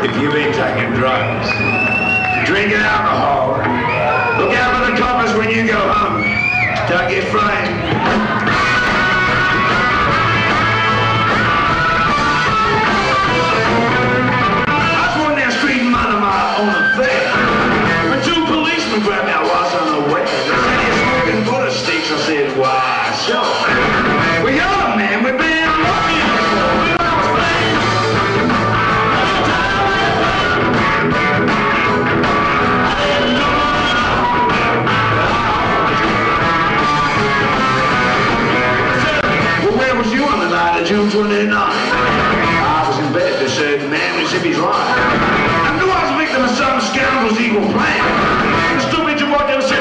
if you ain't taking drugs, drinking alcohol, look out for the coppers when you go home. Don't get frightened. I was walking down the street and minding my own affair when two policemen grabbed me. I was unaware. They said you're smoking Buddha sticks. I said, why, sure. Well, you're the man we've been looking for. June 29. I was in bed, they said, the man was if he's lying. I knew I was a victim of some scoundrel's evil plan. The stupid you walked in and said,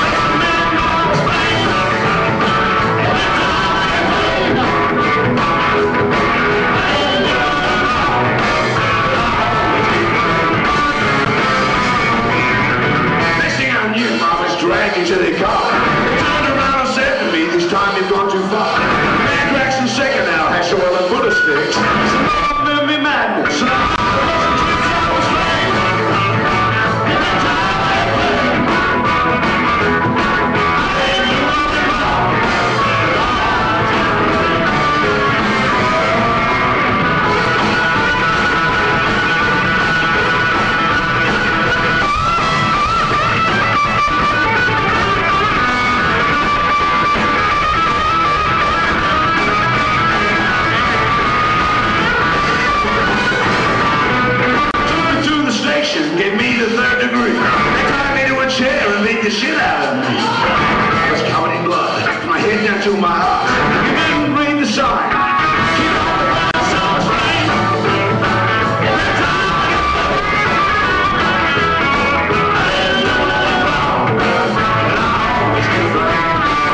next thing I knew, I was dragged into the car. They turned around and said to me, this time you've gone too far. Second now, has your oil and Buddha sticks. Some of them be madness. Gave me the 3rd degree. They tied me to a chair and beat the shit out of me. I was covered in blood, my head down to my heart. You didn't read the sign. Keep on the ground, so it's rain. Every time I get I didn't know what was wrong, but I always get right.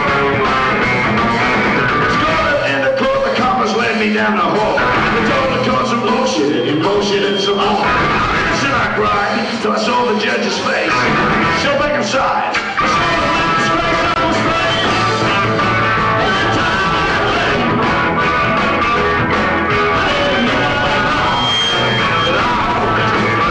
Scored and the court, the coppers led me down the hall. They told the court some bullshit and bullshit and some more. I cried till I saw the judge's face. So back inside, I saw the man's face on his face. Every time I played, I didn't know what I wrong, but I always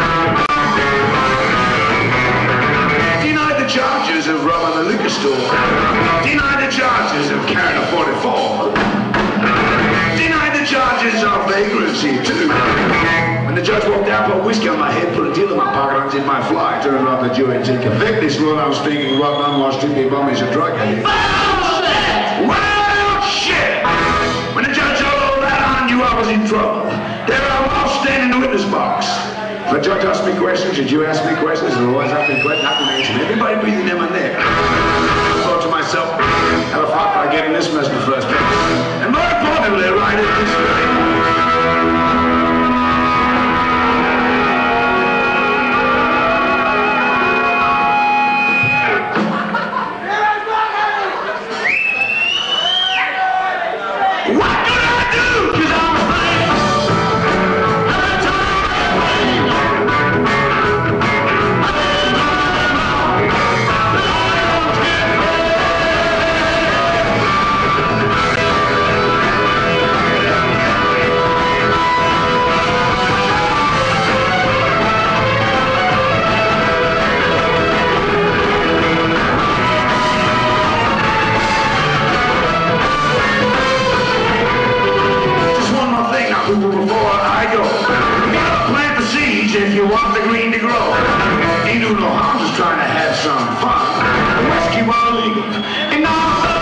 denied the charges of robbing the liquor store. Denied the charges of carrying a 44. Denied the charges of vagrancy too. When the judge walked out, put whiskey on my head, put a deal in my pocket, undid my fly, turned off the jury and said, convict this Lord, I was speaking rotten, unwashed, stupid bum, he's a drug addict. Well, shit! When the judge told all that, I knew I was in trouble. There I was, standing in the witness box. The judge asked me questions, did you ask me questions? The lawyers asked me questions, I can answer them. Everybody breathing in my neck. I thought to myself, how the fuck did I get in this mess in the first place? And more importantly, right at this way. If you want the green to grow, ain't do no harm, just trying to have some fun. Whiskey was illegal, and now